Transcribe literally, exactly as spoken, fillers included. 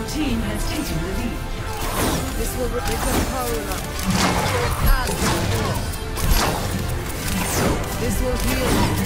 team has taken the lead. This will become power up. This will heal.